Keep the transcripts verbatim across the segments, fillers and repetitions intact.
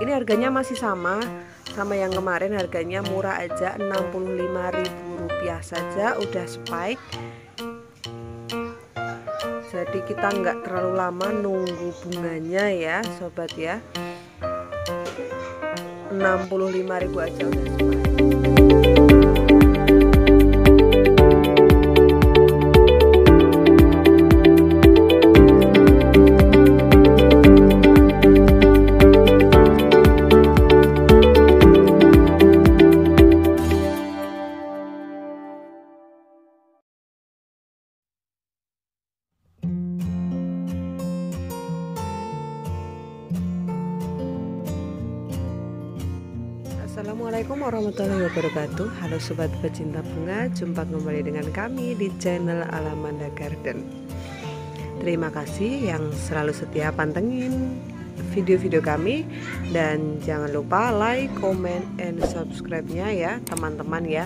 Ini harganya masih sama sama yang kemarin, harganya murah aja, enam puluh lima ribu rupiah saja udah spike. Jadi kita nggak terlalu lama nunggu bunganya ya sobat ya. enam puluh lima ribu aja udah spike. Assalamualaikum warahmatullahi wabarakatuh. Halo sobat pecinta bunga, jumpa kembali dengan kami di channel Alamanda Garden. Terima kasih yang selalu setia pantengin video-video kami, dan jangan lupa like, comment, and subscribe-nya ya teman-teman ya.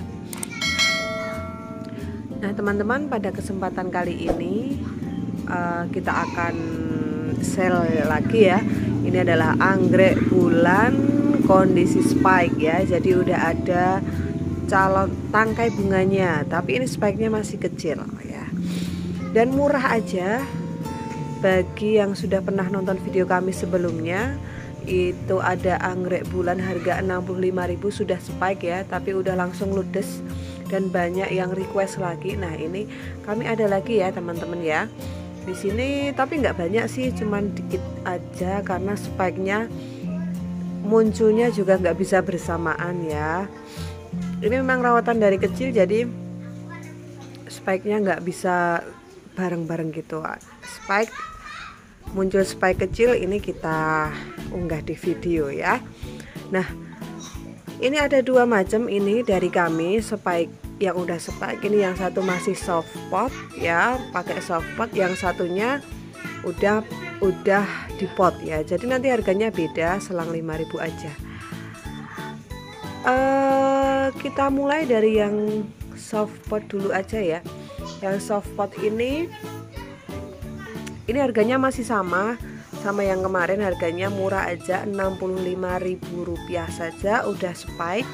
Nah teman-teman, pada kesempatan kali ini uh, kita akan sell lagi ya. Ini adalah anggrek bulan kondisi spike ya, jadi udah ada calon tangkai bunganya, tapi ini spike-nya masih kecil ya, dan murah aja. Bagi yang sudah pernah nonton video kami sebelumnya, itu ada anggrek bulan harga enam puluh lima ribu sudah spike ya, tapi udah langsung ludes dan banyak yang request lagi. Nah ini kami ada lagi ya teman-teman ya di sini, tapi nggak banyak sih, cuman dikit aja karena spike-nya munculnya juga nggak bisa bersamaan ya. Ini memang rawatan dari kecil, jadi spike-nya nggak bisa bareng-bareng gitu. Spike muncul spike kecil, ini kita unggah di video ya. Nah ini ada dua macam ini dari kami, spike yang udah spike. Ini yang satu masih soft pot ya, pakai soft pot, yang satunya udah udah di pot ya, jadi nanti harganya beda, selang lima ribu aja. Uh, kita mulai dari yang soft pot dulu aja ya. Yang soft pot ini ini harganya masih sama sama yang kemarin, harganya murah aja, enam puluh lima ribu rupiah saja udah spike.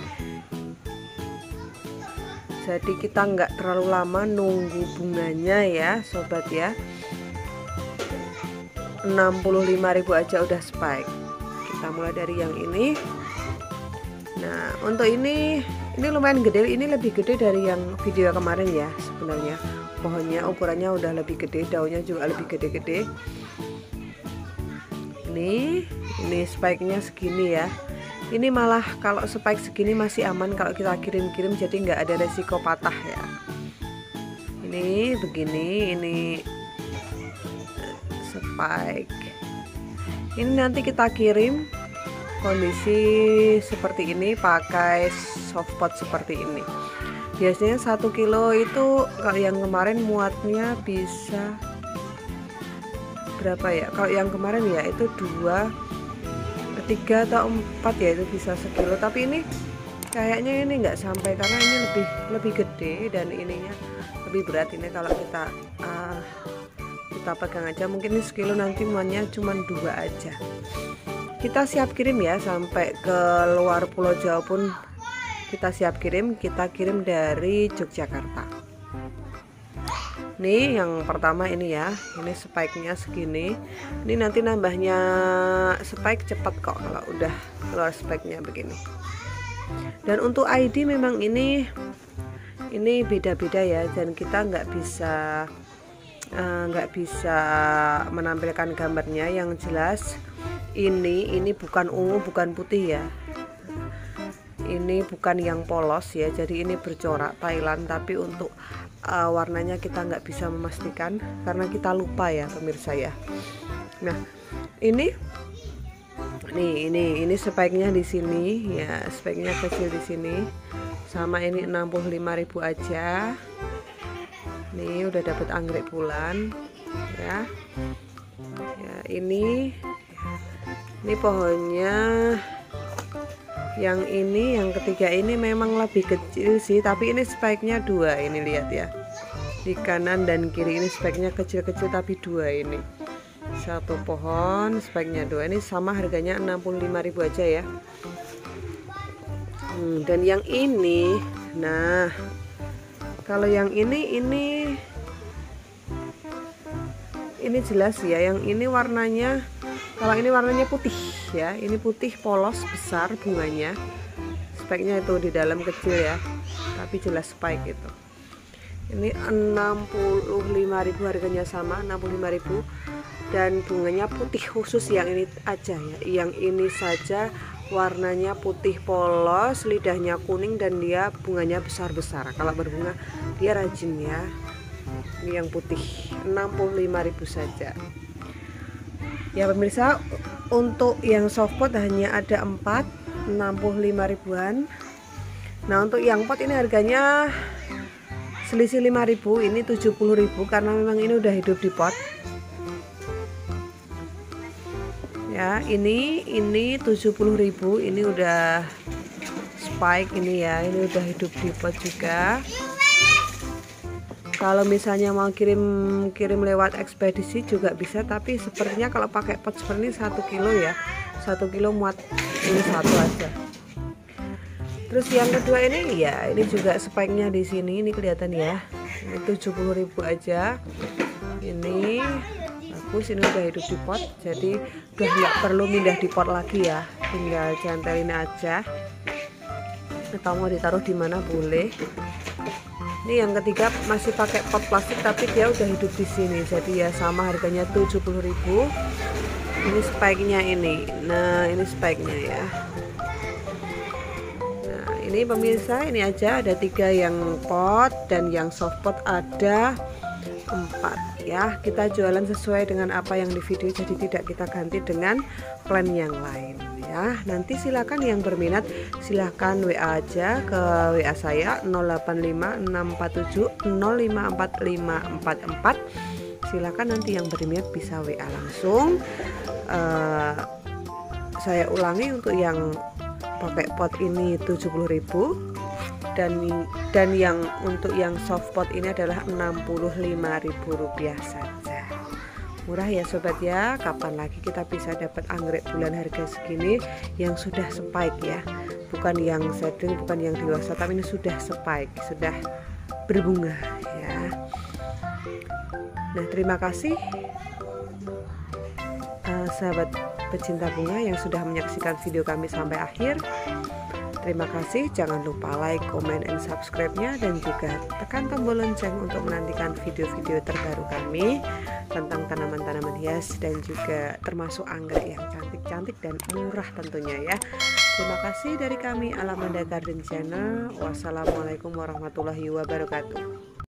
Jadi kita nggak terlalu lama nunggu bunganya ya sobat ya. enam puluh lima ribu aja udah spike. Kita mulai dari yang ini. Nah untuk ini ini lumayan gede, ini lebih gede dari yang video kemarin ya sebenarnya. Pohonnya ukurannya udah lebih gede, daunnya juga lebih gede-gede. Ini ini spike-nya segini ya. Ini malah kalau spike segini masih aman kalau kita kirim-kirim, jadi nggak ada resiko patah ya. Ini begini, ini spike. Ini nanti kita kirim kondisi seperti ini pakai soft pot seperti ini. Biasanya satu kilo itu kalau yang kemarin muatnya bisa berapa ya? Kalau yang kemarin ya itu dua, tiga atau empat ya, itu bisa sekilo. Tapi ini kayaknya ini nggak sampai karena ini lebih lebih gede dan ininya lebih berat. Ini kalau kita uh, kita pegang aja, mungkin ini sekilo, nanti muatnya cuma dua aja. Kita siap kirim ya, sampai ke luar Pulau Jawa pun kita siap kirim. Kita kirim dari Yogyakarta. Nih yang pertama ini ya, ini spike-nya segini. Ini nanti nambahnya spike cepat kok kalau udah keluar spike-nya begini. Dan untuk I D memang ini ini beda-beda ya, dan kita nggak bisa nggak uh, bisa menampilkan gambarnya. Yang jelas ini ini bukan ungu, bukan putih ya, ini bukan yang polos ya, jadi ini bercorak Thailand. Tapi untuk uh, warnanya kita nggak bisa memastikan karena kita lupa ya pemirsa ya. Nah ini nih ini ini spike-nya di sini ya, spike-nya kecil di sini. Sama ini enam puluh lima ribu aja. Nih udah dapat anggrek bulan ya. Ya ini ini pohonnya yang ini, yang ketiga ini memang lebih kecil sih, tapi ini spike-nya dua. Ini lihat ya, di kanan dan kiri ini spike-nya kecil-kecil tapi dua ini. satu pohon speknya dua, ini sama harganya enam puluh lima ribu aja ya. hmm, Dan yang ini, nah kalau yang ini ini ini jelas ya, yang ini warnanya, kalau ini warnanya putih ya, ini putih polos besar bunganya, speknya itu di dalam kecil ya, tapi jelas spike itu. Ini enam puluh lima ribu harganya, sama enam puluh lima ribu, dan bunganya putih khusus yang ini aja ya. Yang ini saja warnanya putih polos, lidahnya kuning, dan dia bunganya besar-besar. Kalau berbunga dia rajin ya. Ini yang putih enam puluh lima ribu saja ya pemirsa. Untuk yang softpot hanya ada empat, enam puluh lima ribuan. Nah untuk yang pot ini harganya selisih lima ribu, ini tujuh puluh ribu karena memang ini udah hidup di pot ya. Ini ini tujuh puluh ribu, ini udah spike ini ya, ini udah hidup di pot juga. Kalau misalnya mau kirim kirim lewat ekspedisi juga bisa, tapi sepertinya kalau pakai pot seperti ini satu kilo ya, satu kilo muat ini satu aja. Terus yang kedua ini ya, ini juga spike-nya di sini, ini kelihatan ya, ini tujuh puluh ribu aja. Ini bagus, ini udah hidup di pot, jadi udah nggak perlu pindah di pot lagi ya, tinggal cantelin aja atau mau ditaruh di mana boleh. Ini yang ketiga masih pakai pot plastik tapi dia udah hidup di sini, jadi ya sama harganya tujuh puluh ribu. Ini spike-nya ini. Nah, ini spike-nya ya. Nah, ini pemirsa, ini aja ada tiga yang pot, dan yang soft pot ada empat ya. Kita jualan sesuai dengan apa yang di video, jadi tidak kita ganti dengan plan yang lain ya. Nanti silakan yang berminat silahkan W A aja ke W A saya nol delapan lima enam empat tujuh nol lima empat lima empat empat. Silakan nanti yang berminat bisa W A langsung. uh, Saya ulangi, untuk yang pakai pot ini tujuh puluh ribu, dan dan yang untuk yang soft pot ini adalah enam puluh lima ribu rupiah saja. Murah ya sobat ya. Kapan lagi kita bisa dapat anggrek bulan harga segini yang sudah spike ya, bukan yang seedling, bukan yang dewasa, tapi ini sudah spike, sudah berbunga ya. Nah terima kasih uh, sahabat pecinta bunga yang sudah menyaksikan video kami sampai akhir. Terima kasih, jangan lupa like, comment, and subscribe-nya, dan juga tekan tombol lonceng untuk menantikan video-video terbaru kami tentang tanaman-tanaman hias dan juga termasuk anggrek yang cantik-cantik dan murah tentunya ya. Terima kasih dari kami Alamanda Garden Channel. Wassalamualaikum warahmatullahi wabarakatuh.